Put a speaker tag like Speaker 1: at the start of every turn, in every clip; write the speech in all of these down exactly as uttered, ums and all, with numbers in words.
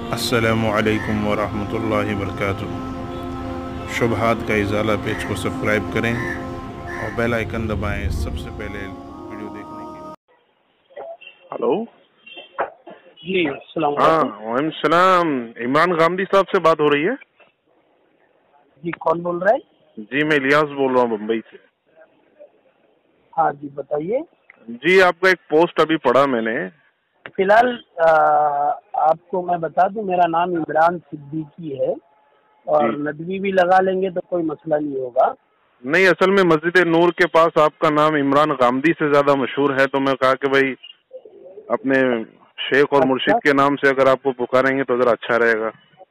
Speaker 1: अस्सलामु अलैकुम वरहमतुल्लाहि वबरकातुहू। शुबहात का इज़ाला पेज को सब्सक्राइब करें और बेल आइकन दबाएं सबसे पहले वीडियो देखने के लिए।
Speaker 2: हेलो
Speaker 3: जी अस्सलाम
Speaker 2: हाँ
Speaker 3: वालेकुम।
Speaker 2: वालेकुम सलाम। इमरान गांधी साहब से बात हो रही है?
Speaker 3: जी कौन बोल रहा है?
Speaker 2: जी मैं इलियास बोल रहा हूँ मुंबई से।
Speaker 3: हाँ जी बताइए।
Speaker 2: जी आपका एक पोस्ट अभी पढ़ा मैंने।
Speaker 3: फिलहाल आ, आपको मैं बता दूं, मेरा नाम इमरान सिद्दीकी है और
Speaker 2: जी
Speaker 3: नदवी भी लगा लेंगे तो कोई मसला नहीं होगा।
Speaker 2: नहीं, असल में मस्जिद नूर के पास आपका नाम इमरान गांधी से ज्यादा मशहूर है, तो मैं कहा कि भाई अपने शेख और
Speaker 3: अच्छा
Speaker 2: मुर्शिद के नाम से अगर आपको पुकारेंगे तो जरा अच्छा रहेगा।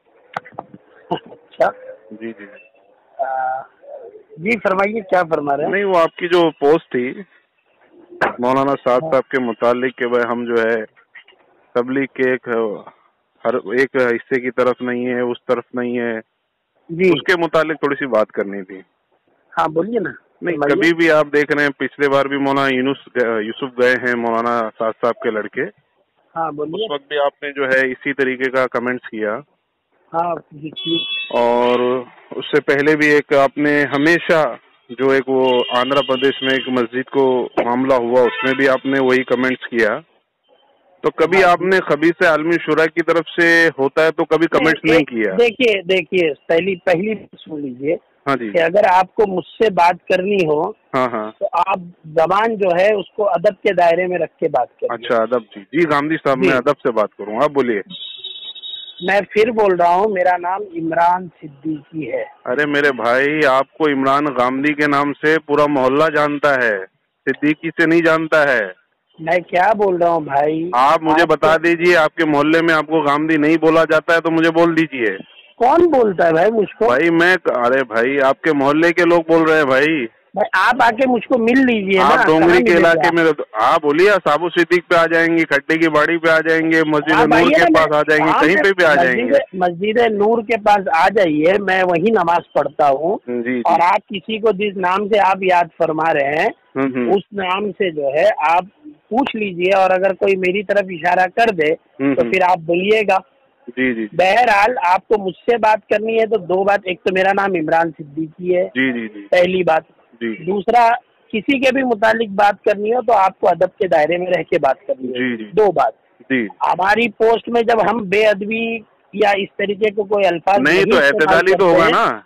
Speaker 3: अच्छा
Speaker 2: जी जी
Speaker 3: आ, जी फरमाइए, क्या फरमा रहे हैं?
Speaker 2: नहीं, वो आपकी जो पोस्ट थी मौलाना साद
Speaker 3: हाँ,
Speaker 2: साहब के मुतालिक के भाई हम जो है तबलीग के एक हर एक हिस्से की तरफ नहीं है, उस तरफ नहीं है,
Speaker 3: जी
Speaker 2: उसके मुतालिक थोड़ी सी बात करनी थी।
Speaker 3: हाँ बोलिए ना,
Speaker 2: नहीं,
Speaker 3: फरमाइए।
Speaker 2: कभी भी आप देख रहे हैं, पिछले बार भी मौलाना यूनुस यूसुफ गए हैं, मौलाना साद साहब के लड़के,
Speaker 3: हाँ
Speaker 2: उस
Speaker 3: बोलिए।
Speaker 2: वक्त भी आपने जो है इसी तरीके का कमेंट्स किया।
Speaker 3: हाँ जी जी
Speaker 2: और उससे पहले भी एक आपने हमेशा जो एक वो आंध्र प्रदेश में एक मस्जिद को मामला हुआ उसमें भी आपने वही कमेंट्स किया। तो कभी
Speaker 3: हाँ जी।
Speaker 2: आपने खबीस आलमी शुरा की तरफ से होता है तो कभी कमेंट्स
Speaker 3: नहीं,
Speaker 2: नहीं
Speaker 3: एक
Speaker 2: किया?
Speaker 3: देखिए देखिए पहली पहली बात सुन लीजिए
Speaker 2: हाँ जी।
Speaker 3: कि अगर आपको मुझसे बात करनी हो
Speaker 2: हाँ हाँ
Speaker 3: तो आप जबान जो है उसको अदब के दायरे में रख के बात करिए।
Speaker 2: अच्छा, अदब। जी जी गांधी साहब,
Speaker 3: जी
Speaker 2: मैं अदब से बात करूँ, आप बोलिए।
Speaker 3: मैं फिर बोल रहा हूँ, मेरा नाम इमरान सिद्दीकी है।
Speaker 2: अरे मेरे भाई, आपको इमरान गांधी के नाम से पूरा मोहल्ला जानता है, सिद्दीकी से नहीं जानता है।
Speaker 3: मैं क्या बोल रहा हूँ भाई?
Speaker 2: आप मुझे
Speaker 3: आपको
Speaker 2: बता दीजिए, आपके मोहल्ले में आपको गांधी नहीं बोला जाता है तो मुझे बोल दीजिए।
Speaker 3: कौन बोलता है भाई मुझको?
Speaker 2: भाई मैं, अरे भाई आपके मोहल्ले के लोग बोल रहे हैं भाई।
Speaker 3: भाई आप आके मुझको मिल लीजिए ना,
Speaker 2: आप डोंगरी
Speaker 3: कहाँ
Speaker 2: के
Speaker 3: मिलेंगे
Speaker 2: इलाके
Speaker 3: आप?
Speaker 2: में, आप बोलिए, साबु सिद्दीक पे आ जाएंगे, खट्टे की बाड़ी पे आ जाएंगे, मस्जिद
Speaker 3: आप
Speaker 2: नूर
Speaker 3: आइए
Speaker 2: के
Speaker 3: ना,
Speaker 2: पास आ जाएंगे,
Speaker 3: हाँ
Speaker 2: कहीं पे भी आ
Speaker 3: मस्जिद
Speaker 2: जाएंगे।
Speaker 3: मस्जिद नूर के पास आ जाइए, मैं वही नमाज पढ़ता हूँ।
Speaker 2: जी जी।
Speaker 3: और आप किसी को जिस नाम से आप याद फरमा रहे हैं
Speaker 2: हम्म हम्म
Speaker 3: उस नाम से जो है आप पूछ लीजिए, और अगर कोई मेरी तरफ इशारा कर दे
Speaker 2: हम्म,
Speaker 3: तो
Speaker 2: हम्म।
Speaker 3: फिर आप बोलिएगा।
Speaker 2: जी जी
Speaker 3: बहरहाल आपको मुझसे बात करनी है तो दो बात, एक तो मेरा नाम इमरान सिद्दीकी है,
Speaker 2: जी जी जी
Speaker 3: पहली बात।
Speaker 2: जी
Speaker 3: दूसरा, किसी के भी मुतालिक बात करनी हो तो आपको अदब के दायरे में रह के बात करनी है।
Speaker 2: जी जी
Speaker 3: दो बात।
Speaker 2: जी।
Speaker 3: हमारी पोस्ट में जब हम बेअदबी या इस तरीके को कोई अल्फाज
Speaker 2: नहीं
Speaker 3: नहीं
Speaker 2: तो
Speaker 3: इस्तेमाल
Speaker 2: एतदाली तो
Speaker 3: करते
Speaker 2: होगा
Speaker 3: हैं,
Speaker 2: ना?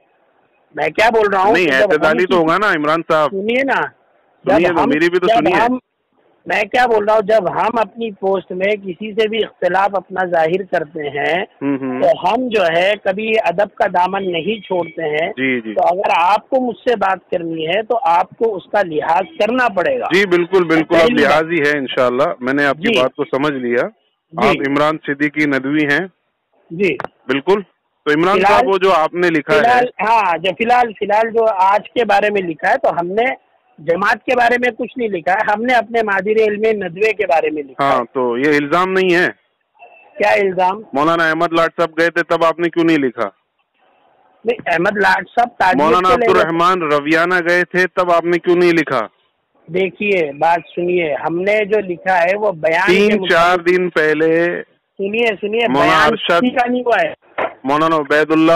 Speaker 3: मैं क्या बोल रहा हूँ
Speaker 2: नहीं,
Speaker 3: कि जब हम
Speaker 2: एतदाली तो
Speaker 3: किसी,
Speaker 2: होगा ना इमरान साहब?
Speaker 3: सुनिए ना,
Speaker 2: सुनिए
Speaker 3: जब
Speaker 2: तो,
Speaker 3: हम
Speaker 2: मेरी भी तो
Speaker 3: जब
Speaker 2: सुनिए।
Speaker 3: हम मैं क्या बोल रहा हूँ, जब हम अपनी पोस्ट में किसी से भी इख्तिलाफ अपना जाहिर करते हैं
Speaker 2: हम्म हम्म।
Speaker 3: तो हम जो है कभी अदब का दामन नहीं छोड़ते हैं।
Speaker 2: जी जी
Speaker 3: तो अगर आपको मुझसे बात करनी है तो आपको उसका लिहाज करना पड़ेगा।
Speaker 2: जी बिल्कुल बिल्कुल, आप
Speaker 3: पहली बात।
Speaker 2: लिहाजी है इंशाल्लाह, मैंने आपकी
Speaker 3: जी
Speaker 2: बात को समझ लिया।
Speaker 3: जी
Speaker 2: आप इमरान सिद्दीकी नदवी हैं?
Speaker 3: जी।
Speaker 2: बिल्कुल। तो इमरान
Speaker 3: फिलहाल
Speaker 2: साहब, वो जो आपने लिखा है,
Speaker 3: फिलहाल हाँ, जो फिलहाल फिलहाल जो आज के बारे में लिखा है, तो हमने जमात के बारे में कुछ नहीं लिखा है, हमने अपने मादिर इल्मे नदवे के बारे में लिखा है।
Speaker 2: हाँ, तो ये इल्जाम नहीं है?
Speaker 3: क्या इल्जाम?
Speaker 2: मौलाना अहमद लाट साहब गए थे तब आपने क्यों नहीं लिखा?
Speaker 3: नहीं, अहमद लाट साहब ताजियत
Speaker 2: मौलाना
Speaker 3: के ले गए थे।
Speaker 2: अब्दुर्रहमान रवियाना गए थे तब आपने क्यों नहीं लिखा?
Speaker 3: देखिए बात सुनिए, हमने जो लिखा है वो बयान के
Speaker 2: तीन
Speaker 3: मुताबिक-
Speaker 2: चार दिन पहले
Speaker 3: सुनिए सुनिए,
Speaker 2: मौलाना
Speaker 3: बयान
Speaker 2: अरशद,
Speaker 3: किसी का नहीं हुआ है।
Speaker 2: मौलाना उबैदुल्ला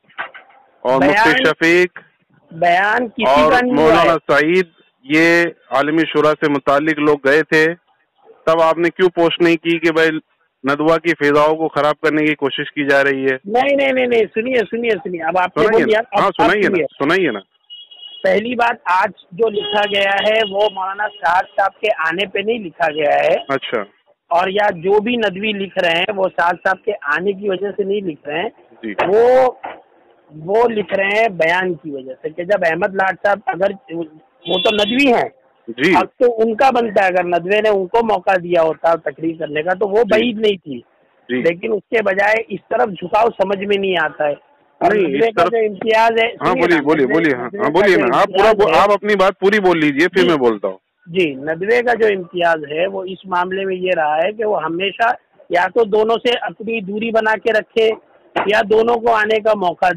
Speaker 2: और मुफ्ती
Speaker 3: बयान
Speaker 2: शफीक
Speaker 3: बयान किसी
Speaker 2: और
Speaker 3: का नहीं हुआ
Speaker 2: मौलाना
Speaker 3: है।
Speaker 2: सईद, ये आलमी शुरा से मुतालिक लोग गए थे, तब आपने क्यों पोस्ट नहीं की कि भाई नदवा की फिजाओं को खराब करने की कोशिश की जा रही है?
Speaker 3: नहीं नहीं नहीं नहीं, सुनिए सुनिए सुनिए, अब आपने
Speaker 2: सुनाइए
Speaker 3: बोल दिया,
Speaker 2: ना। हाँ
Speaker 3: अब अब
Speaker 2: सुनाइए ना,
Speaker 3: सुनिए।
Speaker 2: सुनाइए ना।
Speaker 3: पहली बात, आज जो लिखा गया है वो मौलाना साद साहब के आने पे नहीं लिखा गया है,
Speaker 2: अच्छा
Speaker 3: और या जो भी नदवी लिख रहे हैं वो साद साहब के आने की वजह से नहीं लिख रहे हैं,
Speaker 2: जी
Speaker 3: वो वो लिख रहे हैं बयान की वजह से कि जब अहमद लाट साहब, अगर वो तो नदवी हैं,
Speaker 2: जी
Speaker 3: अब तो उनका बनता है, अगर नदवे ने उनको मौका दिया होता तकरीर करने का तो वो बईद नहीं थी,
Speaker 2: जी।
Speaker 3: लेकिन उसके बजाय इस तरफ झुकाव समझ में नहीं आता है। और
Speaker 2: नहीं,
Speaker 3: नदवे
Speaker 2: इस
Speaker 3: का
Speaker 2: तरफ-
Speaker 3: जो इम्तियाज है,
Speaker 2: हाँ
Speaker 3: सुनिए
Speaker 2: बोलिए
Speaker 3: ना,
Speaker 2: बोलिए
Speaker 3: नदवे-
Speaker 2: बोलिए, हाँ
Speaker 3: नदवे
Speaker 2: हाँ
Speaker 3: का
Speaker 2: बोलिए
Speaker 3: जो
Speaker 2: ना, आप पूरा
Speaker 3: इम्तियाज है-
Speaker 2: आप अपनी बात पूरी बोल लीजिए, फिर
Speaker 3: जी।
Speaker 2: मैं बोलता हूँ।
Speaker 3: जी, नदवे का जो इम्तियाज है वो इस मामले में ये रहा है कि वो हमेशा या तो दोनों से अपनी दूरी बना के रखे या दोनों को आने का मौका दे।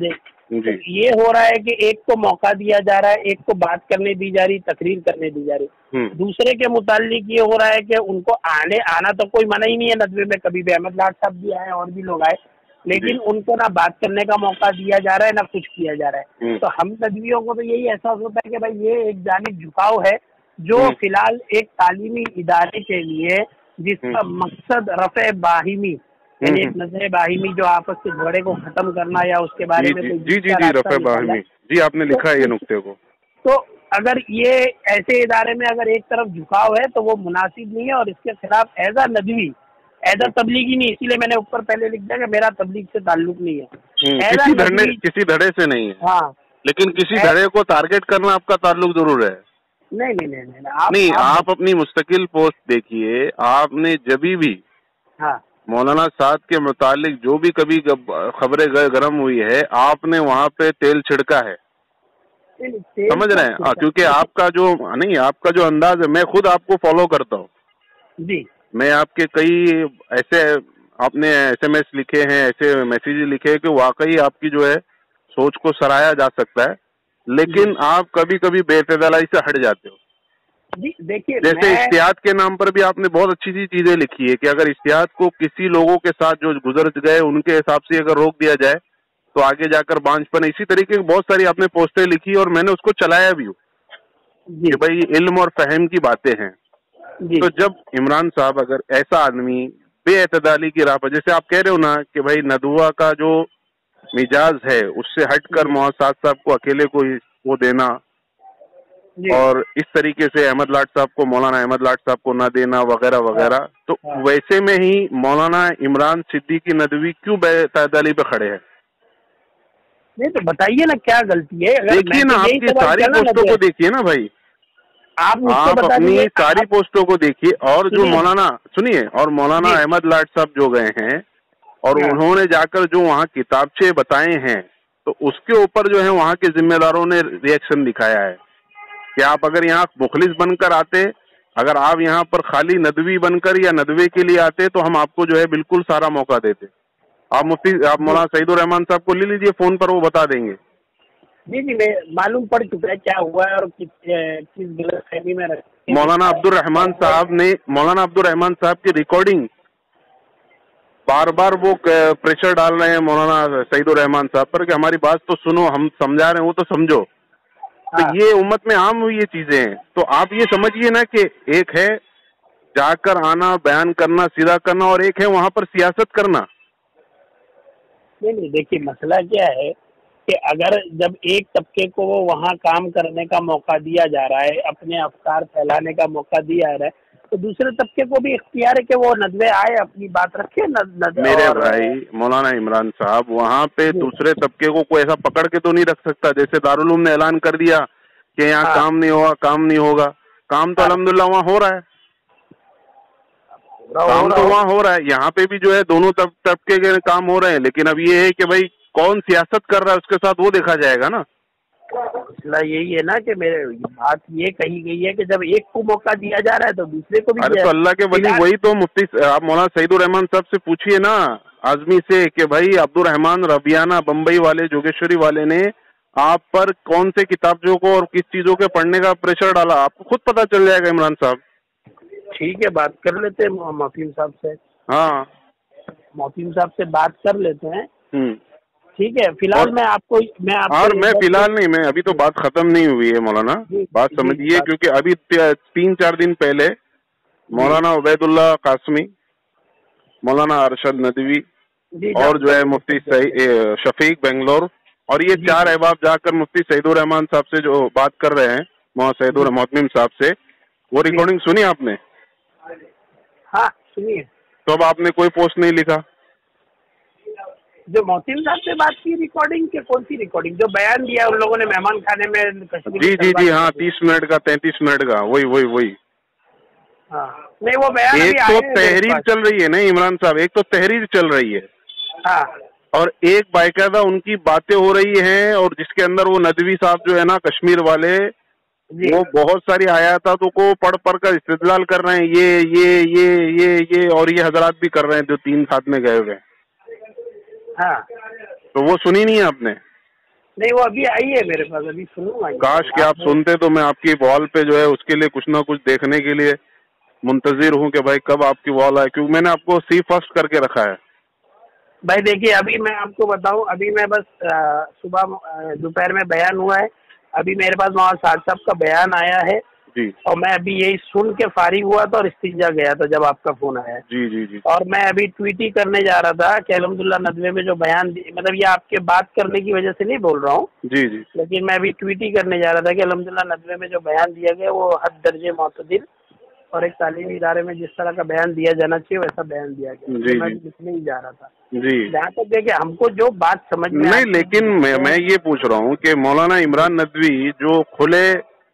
Speaker 2: جی
Speaker 3: یہ ہو رہا ہے کہ ایک کو موقع دیا جا رہا ہے، ایک کو بات کرنے دی جا رہی، تقریر کرنے دی جا رہی، دوسرے کے متعلق یہ ہو رہا ہے کہ ان کو آنے آنا تو کوئی منع ہی نہیں ہے ندوے میں، کبھی بھی احمد لاٹ صاحب بھی آئے اور بھی لوگ آئے، لیکن ان کو نہ بات کرنے کا موقع دیا جا رہا ہے نہ کچھ کیا جا رہا ہے. تو ہم ندویوں کو تو یہی احساس ہوتا ہے کہ بھائی یہ ایک جانب جھکاؤ ہے جو فی الحال ایک تعلیمی ادارے کے لیے جس کا مقصد رفع باہمی، یعنی ایک نظر باہمی جو آپس کے جھگڑے کو ختم کرنا یا اس کے بارے میں
Speaker 2: جی جی جی رفع باہمی، جی آپ نے لکھا ہے یہ نقطے کو.
Speaker 3: تو اگر یہ ایسے ادارے میں اگر ایک طرف جھکاؤ ہے تو وہ مناسب نہیں ہے، اور اس کے خلاف as a Nadvi, as a تبلیغی نہیں، اسی لیے میں نے اوپر پہلے لکھ دیا کہ میرا تبلیغ سے تعلق نہیں ہے،
Speaker 2: کسی دھڑے کسی دھڑے سے نہیں ہے. ہاں لیکن کسی دھڑے کو ٹارگیٹ کرنا آپ کا تعلق ضرور ہے.
Speaker 3: نہیں نہیں نہیں
Speaker 2: نہیں آپ اپنی مستقل پوسٹ دیکھیے، آپ نے جبھی بھی
Speaker 3: ہاں
Speaker 2: مولانا سعد کے متعلق جو بھی کبھی خبریں گرم ہوئی ہے، آپ نے وہاں پہ تیل چھڑکا ہے، سمجھ رہے ہیں؟ کیونکہ آپ کا جو نہیں آپ کا جو انداز ہے، میں خود آپ کو فالو کرتا ہوں
Speaker 3: جی.
Speaker 2: میں آپ کے کئی ایسے آپ نے ایس ایم ایس لکھے ہیں، ایسے میسیج لکھے کہ واقعی آپ کی جو ہے سوچ کو سراہا جا سکتا ہے، لیکن آپ کبھی کبھی بے اعتدالی سے ہٹ جاتے ہو.
Speaker 3: جی دیکھیے
Speaker 2: جیسے اشتہاد کے نام پر بھی آپ نے بہت اچھی سی چیزیں لکھی ہے کہ اگر اشتہاد کو کسی لوگوں کے ساتھ جو گزر گئے ان کے حساب سے اگر روک دیا جائے تو آگے جا کر بانجھ پن. اسی طریقے کی بہت ساری آپ نے پوسٹیں لکھی اور میں نے اس کو چلایا بھی ہوں کہ بھائی علم اور فہم کی باتیں ہیں. تو جب عمران صاحب اگر ایسا آدمی بے اعتدالی کی راہ پر، جیسے آپ کہہ رہے ہو نا کہ بھائی ندوہ کا جو مزاج ہے اس سے ہٹ کر محسن صاحب کو اکیلے کو وہ دینا اور اس طریقے سے احمد لاٹ صاحب کو مولانا احمد لاٹ صاحب کو نہ دینا وغیرہ وغیرہ، تو ویسے میں ہی مولانا عمران صدیقی ندوی کیوں بے اعتدالی پہ کھڑے ہیں؟
Speaker 3: نہیں تو بتائیے نا کیا غلطی ہے؟
Speaker 2: دیکھیے نا آپ کی ساری پوسٹوں کو دیکھیے نا بھائی، آپ اپنی ساری پوسٹوں کو دیکھیے. اور جو مولانا سنیے اور مولانا احمد لاٹ صاحب جو گئے ہیں اور انہوں نے جا کر جو وہاں کتابچے بتائے ہیں تو اس کے اوپر جو ہے وہاں کے ذمہ داروں نے ریئیکشن دکھایا ہے کہ آپ اگر یہاں مخلص بن کر آتے، اگر آپ یہاں پر خالی ندوی بن کر یا ندوے کے لیے آتے تو ہم آپ کو جو ہے بالکل سارا موقع دیتے. آپ مفتی آپ مولانا سعید الرحمان صاحب کو لے لیجیے فون پر، وہ بتا دیں گے.
Speaker 3: جی جی میں معلوم پڑ چکا ہے کیا ہوا ہے اور کس غلط فہمی میں رکھ
Speaker 2: مولانا عبد الرحمان صاحب نے مولانا عبد الرحمان صاحب کی ریکارڈنگ بار بار وہ پریشر ڈال رہے ہیں مولانا سعید الرحمان صاحب پر کہ ہماری بات تو سنو، ہم سمجھا رہے ہیں وہ تو سمجھو. تو یہ امت میں عام ہوئی یہ چیزیں ہیں. تو آپ یہ سمجھیے نا کہ ایک ہے جا کر آنا، بیان کرنا، سیدھا کرنا، اور ایک ہے وہاں پر سیاست کرنا.
Speaker 3: نہیں نہیں دیکھیے مسئلہ کیا ہے کہ اگر جب ایک طبقے کو وہ وہاں کام کرنے کا موقع دیا جا رہا ہے، اپنے افکار پھیلانے کا موقع دیا جا رہا ہے، تو دوسرے طبقے کو بھی اختیار ہے کہ وہ ندوے آئے، اپنی بات رکھے.
Speaker 2: میرے بھائی مولانا عمران صاحب وہاں پہ دوسرے طبقے کو کوئی ایسا پکڑ کے تو نہیں رکھ سکتا. جیسے دارالعلوم نے اعلان کر دیا کہ یہاں کام نہیں ہوگا کام نہیں ہوگا کام تو الحمدللہ وہاں ہو رہا ہے، کام تو وہاں ہو رہا ہے. یہاں پہ بھی جو ہے دونوں طبقے کے کام ہو رہے ہیں، لیکن اب یہ ہے کہ بھائی کون سیاست کر رہا ہے اس کے ساتھ وہ دیکھا جائے گا نا.
Speaker 3: مسئلہ یہی ہے نا کہ میرے بات یہ کہی گئی ہے کہ جب ایک کو موقع دیا جا رہا ہے تو دوسرے کو بھی.
Speaker 2: ارے تو اللہ کے ولی وہی تو مفتی آپ مولانا سعید الرحمان صاحب سے پوچھیے نا آزمی سے کہ بھائی عبد الرحمان ربیانہ بمبئی والے جوگیشوری والے نے آپ پر کون سے کتابوں کو اور کس چیزوں کے پڑھنے کا پریشر ڈالا، آپ کو خود پتہ چل جائے گا عمران صاحب.
Speaker 3: ٹھیک ہے بات کر لیتے ہیں محتیم صاحب سے.
Speaker 2: ہاں
Speaker 3: محتیم صاحب سے بات کر لیتے ہیں.
Speaker 2: ہوں
Speaker 3: ٹھیک ہے فی الحال میں آپ کو میں آپ
Speaker 2: اور میں فی الحال نہیں میں ابھی تو بات ختم نہیں ہوئی ہے مولانا، بات سمجھیے کیونکہ ابھی تین چار دن پہلے مولانا عبید اللہ قاسمی، مولانا ارشد ندوی اور جو ہے مفتی شفیق بنگلور اور یہ چار احباب جا کر مفتی سعید الرحمان صاحب سے جو بات کر رہے ہیں مولانا سعید الرحمان صاحب سے، وہ ریکارڈنگ سنی آپ نے؟
Speaker 3: ہاں سنیے.
Speaker 2: تو اب آپ نے کوئی پوسٹ نہیں لکھا؟
Speaker 3: جو محسن صاحب سے بات کی ریکارڈنگ کے کون سی ریکارڈنگ جو بیان دیا ان لوگوں نے مہمان خانے میں؟
Speaker 2: جی جی جی ہاں تیس منٹ کا تینتیس منٹ کا وہی وہی وہی
Speaker 3: ہاں نہیں وہ بیان
Speaker 2: ایک تو تحریر چل رہی ہے نا عمران صاحب، ایک تو تحریر چل رہی ہے
Speaker 3: ہاں
Speaker 2: اور ایک باقاعدہ ان کی باتیں ہو رہی ہیں، اور جس کے اندر وہ ندوی صاحب جو ہے نا کشمیر والے وہ بہت ساری آیاتوں کو پڑھ پڑھ کر استدلال کر رہے ہیں، یہ یہ یہ یہ یہ اور یہ حضرات بھی کر رہے ہیں جو تین ساتھ میں گئے ہوئے ہیں.
Speaker 3: ہاں
Speaker 2: تو وہ سنی نہیں ہے آپ نے؟
Speaker 3: نہیں وہ ابھی آئی ہے میرے پاس, ابھی سنوں گا.
Speaker 2: کاش کہ آپ سنتے تو میں آپ کی وال پہ جو ہے اس کے لیے کچھ نہ کچھ دیکھنے کے لیے منتظر ہوں کہ بھائی کب آپ کی وال آئے, کیونکہ میں نے آپ کو سی فرسٹ کر کے رکھا ہے.
Speaker 3: بھائی دیکھیے ابھی میں آپ کو بتاؤں, ابھی میں بس صبح دوپہر میں بیان ہوا ہے, ابھی میرے پاس مولانا سعد صاحب کا بیان آیا ہے
Speaker 2: جی,
Speaker 3: اور میں ابھی یہی سن کے فارغ ہوا تھا اور استنجا گیا تھا جب آپ کا فون آیا.
Speaker 2: جی جی جی,
Speaker 3: اور میں ابھی ٹویٹ ہی کرنے جا رہا تھا کہ الحمدللہ ندوے میں جو بیان, مطلب یہ آپ کے بات کرنے کی وجہ سے نہیں بول رہا ہوں,
Speaker 2: جی جی,
Speaker 3: لیکن میں ابھی ٹویٹ ہی کرنے جا رہا تھا کہ الحمدللہ ندوے میں جو بیان دیا گیا وہ حد درجے معتدل اور ایک تعلیمی ادارے میں جس طرح کا بیان دیا جانا چاہیے ویسا بیان دیا گیا.
Speaker 2: جی
Speaker 3: میں
Speaker 2: جی,
Speaker 3: لکھنے ہی جا رہا تھا.
Speaker 2: جی
Speaker 3: جہاں تک دیکھیں ہم کو جو بات سمجھ میں
Speaker 2: نہیں, لیکن میں میں یہ پوچھ رہا ہوں کہ مولانا عمران ندوی جو کھلے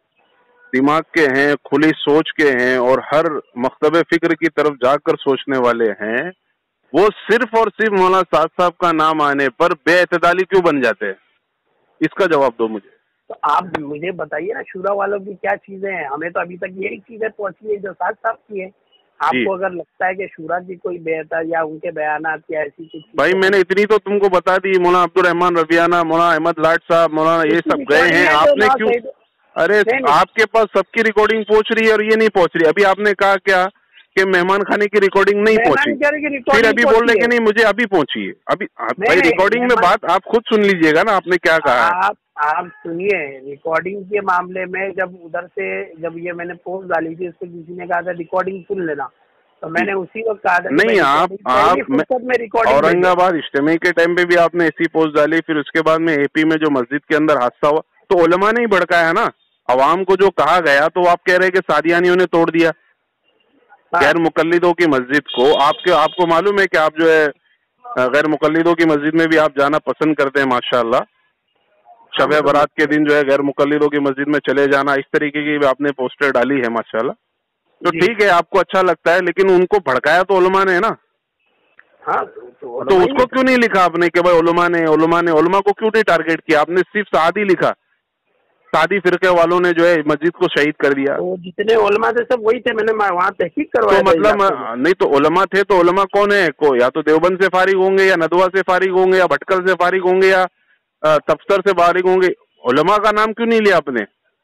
Speaker 2: دماغ کے ہیں, کھلی سوچ کے ہیں اور ہر مکتب فکر کی طرف جا کر سوچنے والے ہیں, وہ صرف اور صرف مولانا سعد صاحب کا نام آنے پر بے اعتدالی کیوں بن جاتے ہیں؟ اس کا جواب دو مجھے.
Speaker 3: تو آپ مجھے بتائیے نا شورا والوں کی کیا چیزیں ہیں, ہمیں تو ابھی تک یہی چیزیں پہنچی ہیں جو سعد صاحب کی ہیں. آپ کو اگر لگتا ہے کہ شورا کی کوئی بہتر یا ان کے بیانات یا ایسی کچھ,
Speaker 2: بھائی میں نے اتنی تو تم کو بتا دی, مولانا عبد الرحمان رفیانہ, مولانا احمد لاٹ صاحب, مولانا یہ سب گئے ہیں, آپ نے کیوں, ارے آپ کے پاس سب کی ریکارڈنگ پہنچ رہی ہے اور یہ نہیں پہنچ رہی. ابھی آپ نے کہا کیا کہ مہمان خانے کی ریکارڈنگ نہیں پہنچی, پھر ابھی بول رہے کہ نہیں مجھے ابھی پہنچی ہے. ابھی بھائی ریکارڈنگ میں بات آپ خود سن لیجئے گا نا, آپ نے کیا کہا ہے.
Speaker 3: آپ سنیے, ریکارڈنگ کے معاملے میں جب ادھر سے جب یہ میں نے پوسٹ ڈالی تھی اس پہ کسی نے کہا تھا ریکارڈنگ سن لینا, تو میں نے اسی وقت کہا تھا
Speaker 2: نہیں آپ آپ اورنگ آباد اجتماع کے ٹائم پہ بھی آپ نے ایسی پوسٹ ڈالی, پھر اس کے بعد میں اے پی میں جو مسجد کے اندر حادثہ ہوا تو علماء نے ہی بھڑکایا نا, عوام کو جو کہا گیا تو آپ کہہ رہے کہ سادیانیوں نے توڑ دیا غیر مقلدوں کی مسجد کو. آپ کے آپ کو معلوم ہے کہ آپ جو ہے غیر مقلدوں کی مسجد میں بھی آپ جانا پسند کرتے ہیں ماشاء اللہ, شب برات کے دن جو ہے غیر مقلدوں کی مسجد میں چلے جانا, اس طریقے کی آپ نے پوسٹر ڈالی ہے ماشاء اللہ. تو ٹھیک ہے آپ کو اچھا لگتا ہے, لیکن ان کو بھڑکایا تو علماء نے نا.
Speaker 3: ہاں
Speaker 2: تو اس کو کیوں نہیں لکھا آپ نے کہ بھائی علماء نے علماء نے علماء کو کیوں نہیں ٹارگیٹ کیا آپ نے, صرف سعدی لکھا, سعدی فرقے والوں نے جو ہے مسجد کو شہید کر دیا.
Speaker 3: جتنے علماء تھے سب وہی تھے, میں نے وہاں تحقیق کروایا.
Speaker 2: تو مطلب نہیں تو علماء تھے تو علماء کون ہے, کو یا تو دیوبند سے فارغ ہوں گے یا ندوہ سے فارغ ہوں گے یا بھٹکل سے فارغ ہوں گے یا تفتر سے فارغ ہوں گے. علماء کا نام کیوں نہیں لیا آپ نے؟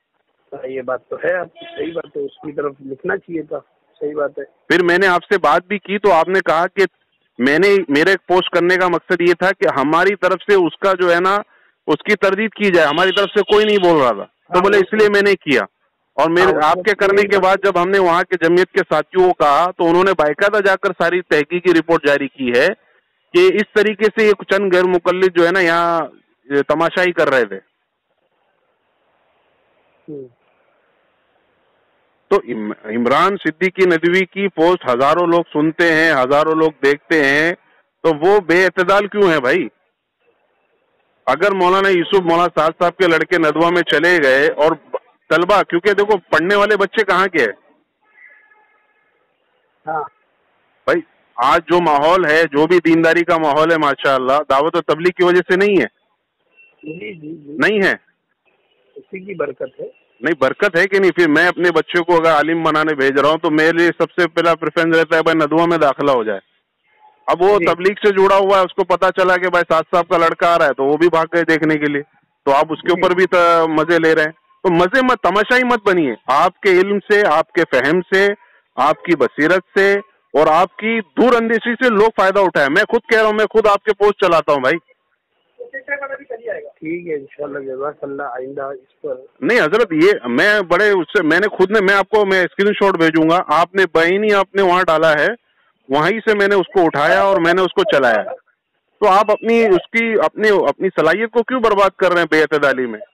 Speaker 3: یہ بات تو ہے, آپ کی صحیح بات ہے, اس کی طرف لکھنا چاہیے تھا, صحیح بات ہے.
Speaker 2: پھر میں نے آپ سے بات بھی کی تو آپ نے کہا کہ میں نے میرے پوسٹ کرنے کا مقصد یہ تھا کہ ہماری طرف سے اس کا جو ہے نا اس کی تردید کی جائے, ہماری طرف سے کوئی نہیں بول رہا تھا, تو بولے اس لیے میں نے کیا. اور میرے آپ کے کرنے کے بعد جب ہم نے وہاں کے جمعیت کے ساتھیوں کو کہا تو انہوں نے باقاعدہ جا کر ساری تحقیقی رپورٹ جاری کی ہے کہ اس طریقے سے یہ چند غیر مقلد جو ہے نا یہاں تماشائی کر رہے تھے. تو عمران صدیقی ندوی کی پوسٹ ہزاروں لوگ سنتے ہیں, ہزاروں لوگ دیکھتے ہیں, تو وہ بے اعتدال کیوں ہے بھائی؟ اگر مولانا یوسف مولانا سعد صاحب کے لڑکے ندوہ میں چلے گئے اور طلبہ, کیونکہ دیکھو پڑھنے والے بچے کہاں کے ہیں بھائی, آج جو ماحول ہے جو بھی دینداری کا ماحول ہے ماشاء اللہ دعوت و تبلیغ کی وجہ سے نہیں ہے, نہیں ہے,
Speaker 3: اسی کی برکت ہے.
Speaker 2: نہیں برکت ہے کہ نہیں. پھر میں اپنے بچوں کو اگر عالم بنانے بھیج رہا ہوں تو میرے لیے سب سے پہلا پریفرنس رہتا ہے بھائی ندوہ میں داخلہ ہو جائے. اب وہ تبلیغ سے جڑا ہوا ہے, اس کو پتا چلا کہ بھائی سعد صاحب کا لڑکا آ رہا ہے تو وہ بھی بھاگ گئے دیکھنے کے لیے, تو آپ اس کے اوپر بھی مزے لے رہے ہیں. تو مزے مت, تماشائی مت بنیے. آپ کے علم سے, آپ کے فہم سے, آپ کی بصیرت سے اور آپ کی دور اندیشی سے لوگ فائدہ اٹھائے. میں خود کہہ رہا ہوں, میں خود آپ کے پوسٹ چلاتا ہوں بھائی.
Speaker 3: ٹھیک ہے انشاءاللہ, جزاک اللہ. آئندہ اس پر
Speaker 2: نہیں حضرت, یہ میں بڑے اس سے میں نے خود نے میں آپ کو میں اسکرین شاٹ بھیجوں گا, آپ نے بہینی آپ نے وہاں ڈالا ہے, وہیں سے میں نے اس کو اٹھایا اور میں نے اس کو چلایا. تو آپ اپنی اس کی اپنی اپنی صلاحیت کو کیوں برباد کر رہے ہیں بے اعتدالی میں؟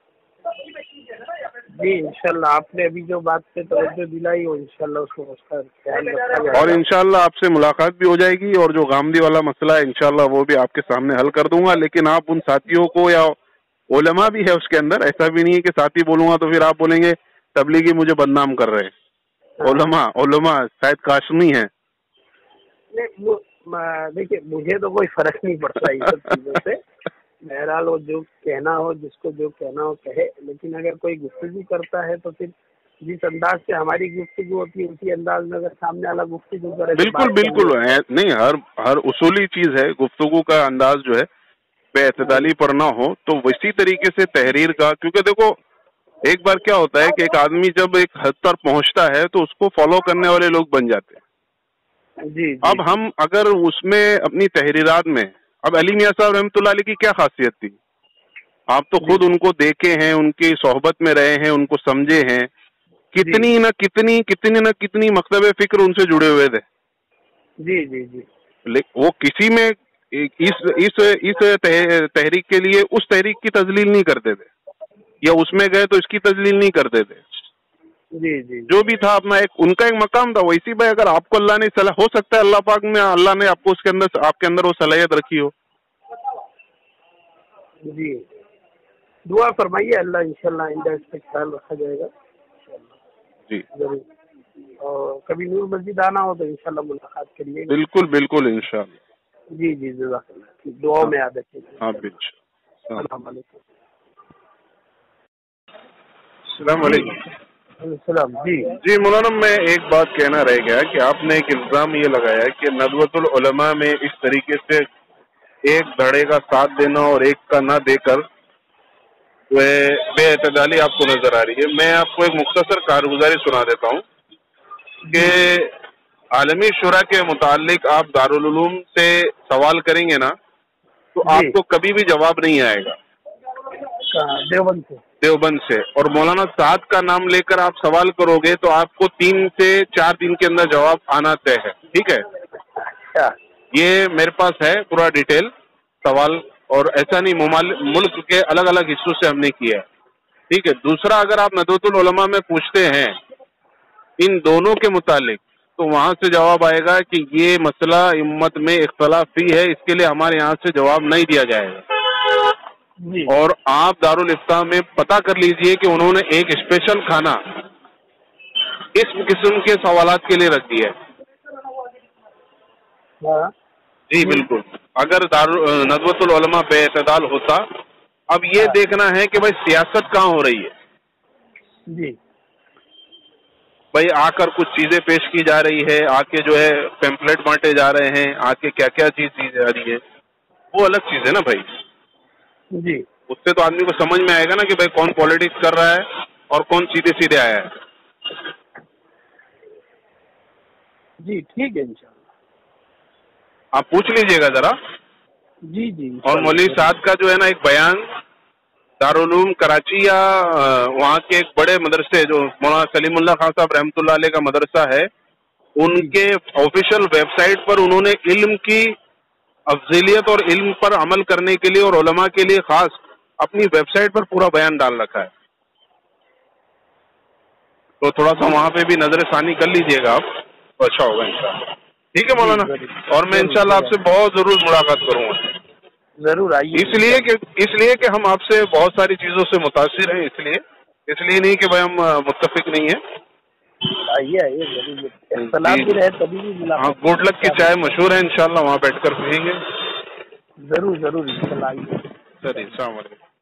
Speaker 3: جی انشاءاللہ آپ نے ابھی جو بات پہ توجہ دلائی ہو انشاءاللہ اس کو اس کا خیال رکھا جائے گا,
Speaker 2: اور انشاءاللہ آپ سے ملاقات بھی ہو جائے گی, اور جو غامدی والا مسئلہ ہے انشاءاللہ وہ بھی آپ کے سامنے حل کر دوں گا. لیکن آپ ان ساتھیوں کو, یا علماء بھی ہے اس کے اندر, ایسا بھی نہیں ہے کہ ساتھی بولوں گا تو پھر آپ بولیں گے تبلیغی مجھے بدنام کر رہے ہیں. علماء علماء شاید کاشمی ہیں.
Speaker 3: دیکھیے مجھے تو کوئی فرق نہیں پڑتا ان سب چیزوں سے, بہرحال وہ جو کہنا ہو, جس کو جو کہنا ہو کہے. لیکن اگر کوئی گفتگو کرتا ہے تو پھر جس انداز سے ہماری گفتگو ہوتی ہے اسی انداز میں اگر سامنے والا گفتگو کرے,
Speaker 2: بالکل بالکل نہیں, ہر ہر اصولی چیز ہے گفتگو کا انداز جو ہے. बे एतदाली पर ना हो, तो वैसी तरीके से तहरीर का, क्योंकि देखो एक बार क्या होता है कि एक आदमी जब एक हद पर पहुंचता है तो उसको फॉलो करने वाले लोग बन जाते हैं।
Speaker 3: जी, जी।
Speaker 2: अब हम अगर उसमें अपनी तहरीरात में, अब अली मियां साहब रहमतुल्लाह अलैह की क्या खासियत थी, आप तो खुद उनको देखे हैं, उनकी सोहबत में रहे हैं, उनको समझे हैं, कितनी न कितनी कितनी न कितनी मकतब फिक्र उनसे जुड़े हुए थे।
Speaker 3: जी जी जी।
Speaker 2: लेकिन वो किसी में इस इस इस तहरीक के लिए उस तहरीक की तजलील नहीं करते थे, या उसमें गए तो इसकी तजलील नहीं करते थे।
Speaker 3: जी जी।
Speaker 2: जो भी था अपना एक उनका एक मकाम था। वैसी भाई अगर आपको अल्लाह ने सलाह, हो सकता है अल्लाह पाक में अल्लाह ने आपको उसके अंदर आपके अंदर वो सलाहियत रखी हो।
Speaker 3: जी, दुआ फरमाइए, अल्लाह इंशाल्लाह आइंदा इस पे ख्याल रखा जाएगा
Speaker 2: जी
Speaker 3: जरूर। और कभी नूर मस्जिद आना हो तो इंशाल्लाह मुलाकात करिए।
Speaker 2: बिल्कुल बिल्कुल इंशाल्लाह।
Speaker 3: जी जी, जज़ाकल्लाह, दुआओं में याद रखिए।
Speaker 2: हाँ बिल्कुल।
Speaker 3: अस्सलाम वालेकुम।
Speaker 2: अस्सलाम वालेकुम।
Speaker 3: सलाम। जी
Speaker 2: जी मौलाना, मैं एक बात कहना रह गया कि आपने एक इल्जाम ये लगाया कि नदवतुल उलमा में इस तरीके से एक धड़े का साथ देना और एक का ना देकर बेअतदाली आपको नजर आ रही है। मैं आपको एक मुख्तसर कारगुजारी सुना देता हूँ कि आलमी शुरा के मुतालिक आप दारुल उलूम से सवाल करेंगे ना तो आपको कभी भी जवाब नहीं आएगा।
Speaker 3: देवबंद से
Speaker 2: देवबंद से और मौलाना साद का नाम लेकर आप सवाल करोगे तो आपको तीन से चार दिन के अंदर जवाब आना तय है। ठीक है,
Speaker 3: अच्छा,
Speaker 2: ये मेरे पास है पूरा डिटेल सवाल, और ऐसा नहीं मुल्क के अलग अलग हिस्सों से हमने किया है। ठीक है, दूसरा अगर आप नदवतुल उलमा में पूछते हैं इन दोनों के मुतालिक तो वहां से जवाब आएगा कि ये मसला उम्मत में इख्तलाफी है, इसके लिए हमारे यहाँ से जवाब नहीं दिया जाएगा। और आप दारुल इफ्ता में पता कर लीजिए कि उन्होंने एक स्पेशल खाना इस किस्म के सवालात के लिए रख दिया है। जी बिल्कुल, अगर दारुल नदवतुल उलमा बेअतदाल होता, अब ये देखना है कि भाई सियासत कहाँ हो रही है।
Speaker 3: जी
Speaker 2: भाई आकर कुछ चीजें पेश की जा रही है, आके जो है पेम्पलेट बांटे जा रहे हैं, आके क्या क्या चीज दी जा रही है, वो अलग चीज है ना भाई।
Speaker 3: जी,
Speaker 2: उससे तो आदमी को समझ में आएगा ना कि भाई कौन पॉलिटिक्स कर रहा है और कौन सीधे सीधे आया है।
Speaker 3: जी ठीक है, इंशाल्लाह
Speaker 2: आप पूछ लीजिएगा जरा।
Speaker 3: जी जी।
Speaker 2: और मौलवी साहब का जो है ना एक बयान दारुल उलूम कराची या वहाँ के एक बड़े मदरसे जो मौलाना सलीमुल्लाह खान साहब रहमतुल्लाह अलैह का मदरसा है, उनके ऑफिशियल वेबसाइट पर उन्होंने इल्म की अफजलियत और इल्म पर अमल करने के लिए और उलमा के लिए खास अपनी वेबसाइट पर पूरा बयान डाल रखा है। तो थोड़ा सा वहाँ पे भी नजर सानी कर लीजिएगा आप, तो अच्छा होगा इंशाल्लाह। ठीक है मौलाना, और मैं इंशाल्लाह आपसे बहुत जरूर मुलाकात करूंगा।
Speaker 3: जरूर आइए।
Speaker 2: इसलिए कि इसलिए कि हम आपसे बहुत सारी चीजों से मुतासिर हैं, इसलिए इसलिए नहीं कि भाई हम मुत्तफिक नहीं है।
Speaker 3: आइए आइए जरूर, सलाह भी रहे तभी भी मुलाकात।
Speaker 2: हाँ, गुड लक की चाय मशहूर है, इंशाल्लाह वहाँ बैठकर पियेंगे।
Speaker 3: जरूर जरूर इंशाल्लाह आइए।
Speaker 2: चलिए, अस्सलाम वालेकुम।